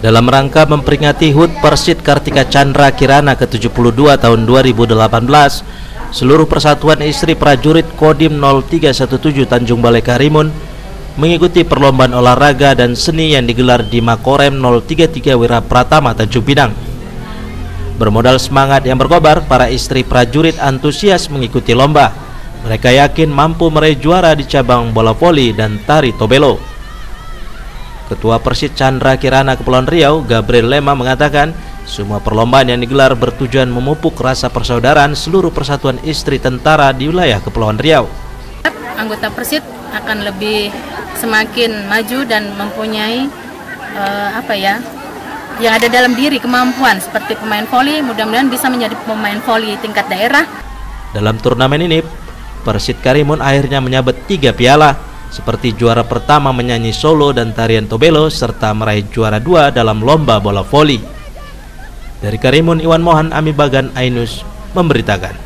Dalam rangka memperingati HUT Persit Kartika Chandra Kirana ke-72 tahun 2018, seluruh Persatuan Istri Prajurit Kodim 0317 Tanjung Balai Karimun mengikuti perlombaan olahraga dan seni yang digelar di Makorem 033 Wira Pratama Tanjung Pinang. Bermodal semangat yang berkobar, para istri prajurit antusias mengikuti lomba. Mereka yakin mampu meraih juara di cabang bola voli dan tari tobelo. Ketua Persit Chandra Kirana Kepulauan Riau, Gabriel Lema, mengatakan semua perlombaan yang digelar bertujuan memupuk rasa persaudaraan seluruh persatuan istri tentara di wilayah Kepulauan Riau. Anggota Persit akan lebih semakin maju dan mempunyai yang ada dalam diri kemampuan seperti pemain voli, mudah-mudahan bisa menjadi pemain voli tingkat daerah. Dalam turnamen ini, Persit Karimun akhirnya menyabet 3 piala, seperti juara pertama menyanyi solo dan tarian tobelo, serta meraih juara 2 dalam lomba bola voli. Dari Karimun, Iwan Mohan, Ami Bagan, Ainus memberitakan.